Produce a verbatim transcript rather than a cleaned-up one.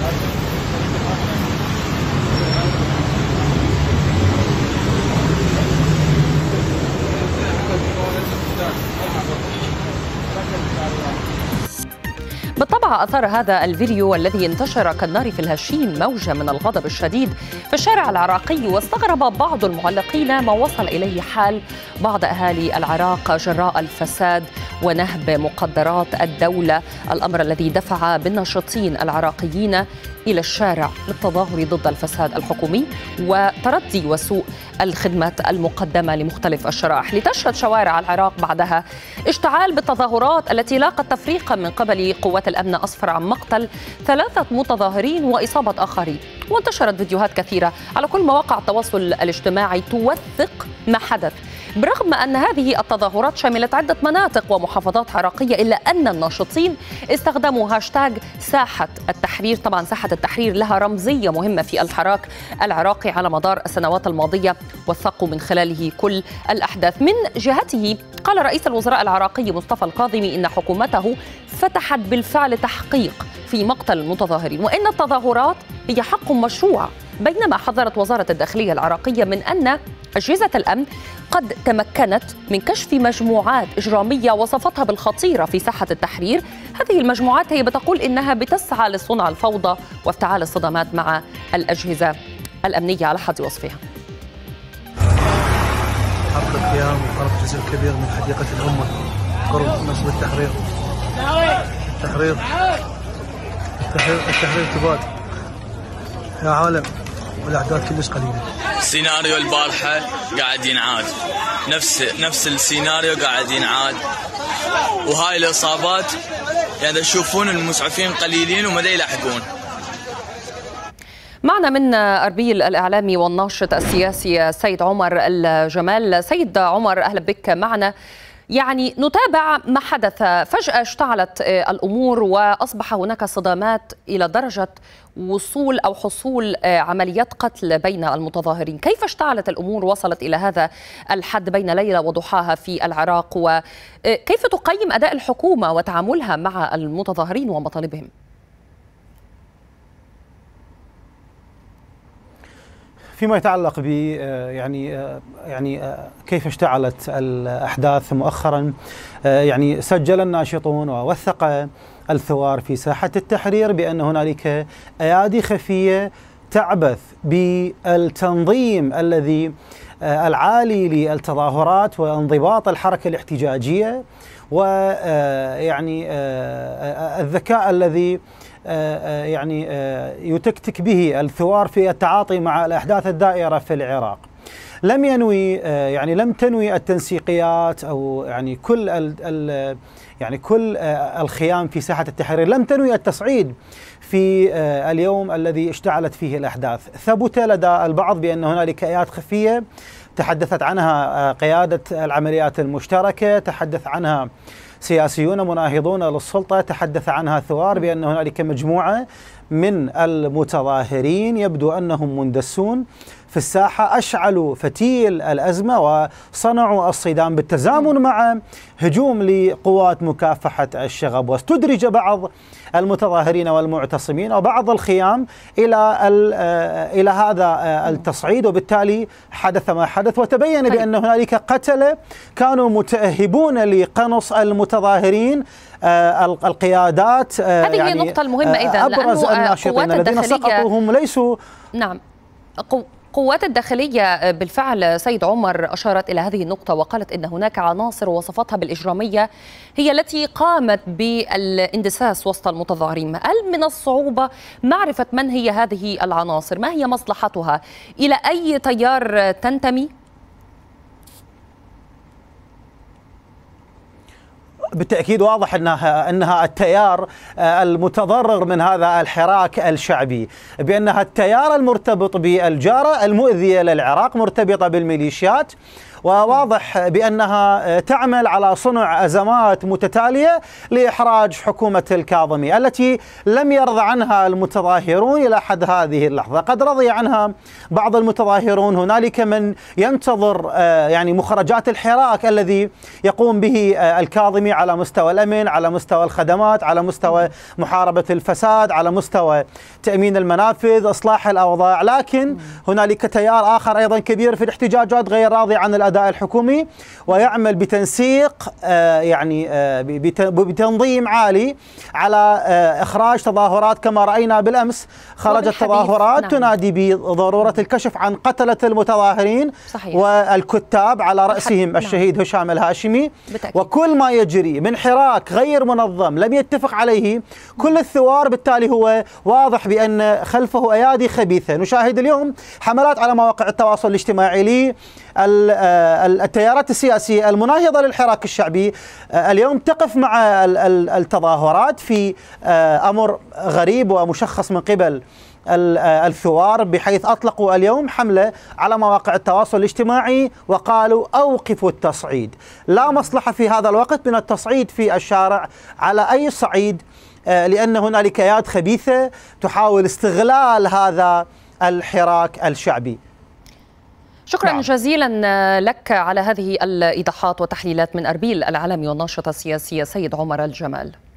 بالطبع أثار هذا الفيديو الذي انتشر كالنار في الهشيم موجة من الغضب الشديد في الشارع العراقي، واستغرب بعض المعلقين ما وصل إليه حال بعض أهالي العراق جراء الفساد ونهب مقدرات الدولة، الأمر الذي دفع بالناشطين العراقيين إلى الشارع للتظاهر ضد الفساد الحكومي وتردي وسوء الخدمات المقدمة لمختلف الشرائح. لتشهد شوارع العراق بعدها اشتعال بالتظاهرات التي لاقت تفريقا من قبل قوات الأمن أسفر عن مقتل ثلاثة متظاهرين وإصابة آخرين. وانتشرت فيديوهات كثيرة على كل مواقع التواصل الاجتماعي توثق ما حدث، برغم أن هذه التظاهرات شملت عدة مناطق ومحافظات عراقية، إلا أن الناشطين استخدموا هاشتاج ساحة التحرير. طبعا ساحة التحرير لها رمزية مهمة في الحراك العراقي على مدار السنوات الماضية، وثقوا من خلاله كل الأحداث. من جهته قال رئيس الوزراء العراقي مصطفى الكاظمي إن حكومته فتحت بالفعل تحقيق في مقتل المتظاهرين، وإن التظاهرات هي حق مشروع، بينما حذرت وزارة الداخلية العراقية من أن أجهزة الأمن قد تمكنت من كشف مجموعات إجرامية وصفتها بالخطيرة في ساحة التحرير. هذه المجموعات هي بتقول إنها بتسعى لصنع الفوضى وافتعال الصدمات مع الأجهزة الأمنية على حد وصفها. حفل القيام وطرف جزء كبير من حديقة الأمة قرب مسجد التحرير. التحرير التحرير التحرير تباد يا عالم، والأحداث كلش قليلة. سيناريو البارحة قاعد ينعاد، نفس نفس السيناريو قاعد ينعاد، وهاي الإصابات يعني تشوفون المسعفين قليلين وما يلحقون. معنا من أربيل الإعلامي والناشط السياسي سيد عمر الجمال. سيد عمر أهلا بك معنا. يعني نتابع ما حدث، فجأة اشتعلت الأمور وأصبح هناك صدامات إلى درجة وصول أو حصول عمليات قتل بين المتظاهرين. كيف اشتعلت الأمور وصلت إلى هذا الحد بين ليلة وضحاها في العراق، وكيف تقيم أداء الحكومة وتعاملها مع المتظاهرين ومطالبهم؟ فيما يتعلق ب يعني يعني كيف اشتعلت الأحداث مؤخرا، يعني سجل الناشطون ووثق الثوار في ساحة التحرير بأن هنالك أيادي خفية تعبث بالتنظيم الذي العالي للتظاهرات وانضباط الحركة الاحتجاجية، ويعني الذكاء الذي يعني يتكتك به الثوار في التعاطي مع الأحداث الدائرة في العراق. لم ينوي يعني لم تنوي التنسيقيات أو يعني كل ال ال يعني كل الخيام في ساحة التحرير لم تنوي التصعيد في اليوم الذي اشتعلت فيه الأحداث. ثبت لدى البعض بأن هنالك آيات خفية تحدثت عنها قيادة العمليات المشتركة، تحدث عنها سياسيون مناهضون للسلطة، تحدث عنها ثوار بأن هنالك مجموعة من المتظاهرين يبدو أنهم مندسون في الساحة أشعلوا فتيل الأزمة وصنعوا الصدام بالتزامن مع هجوم لقوات مكافحة الشغب، واستدرج بعض المتظاهرين والمعتصمين وبعض الخيام إلى إلى هذا التصعيد، وبالتالي حدث ما حدث. وتبين بأن هنالك قتلة كانوا متأهبون لقنص المتظاهرين. القيادات هذه يعني هي النقطة المهمة إذا، أبرز الناشطين الذين سقطوا هم ليسوا نعم قوات الداخلية بالفعل. سيد عمر أشارت إلى هذه النقطة وقالت إن هناك عناصر وصفتها بالإجرامية هي التي قامت بالاندساس وسط المتظاهرين. هل من الصعوبة معرفة من هي هذه العناصر؟ ما هي مصلحتها؟ إلى أي تيار تنتمي؟ بالتأكيد واضح أنها أنها التيار المتضرر من هذا الحراك الشعبي، بأنها التيار المرتبط بالجارة المؤذية للعراق، مرتبطة بالميليشيات، وواضح بأنها تعمل على صنع أزمات متتالية لإحراج حكومة الكاظمي التي لم يرضى عنها المتظاهرون إلى حد هذه اللحظة. قد رضي عنها بعض المتظاهرون، هنالك من ينتظر يعني مخرجات الحراك الذي يقوم به الكاظمي على مستوى الأمن، على مستوى الخدمات، على مستوى محاربة الفساد، على مستوى تأمين المنافذ، إصلاح الأوضاع. لكن هنالك تيار آخر أيضا كبير في الاحتجاجات غير راضي عن الأداء الحكومي ويعمل بتنسيق يعني بتنظيم عالي على إخراج تظاهرات، كما رأينا بالأمس خرجت تظاهرات نعم. تنادي بضرورة الكشف عن قتلة المتظاهرين صحيح. والكتاب على رأسهم الشهيد نعم. هشام الهاشمي بالتأكيد. وكل ما يجري من حراك غير منظم لم يتفق عليه كل الثوار، بالتالي هو واضح بأن خلفه أيادي خبيثة. نشاهد اليوم حملات على مواقع التواصل الاجتماعي للتيارات السياسية المناهضة للحراك الشعبي اليوم تقف مع التظاهرات في أمر غريب ومشخص من قبل الثوار، بحيث أطلقوا اليوم حملة على مواقع التواصل الاجتماعي وقالوا أوقفوا التصعيد. لا مصلحة في هذا الوقت من التصعيد في الشارع على أي صعيد، لأن هنالك أياد خبيثة تحاول استغلال هذا الحراك الشعبي. شكرا نعم. جزيلا لك على هذه الإيضاحات والتحليلات من أربيل العالمي والناشط السياسي سيد عمر الجمال.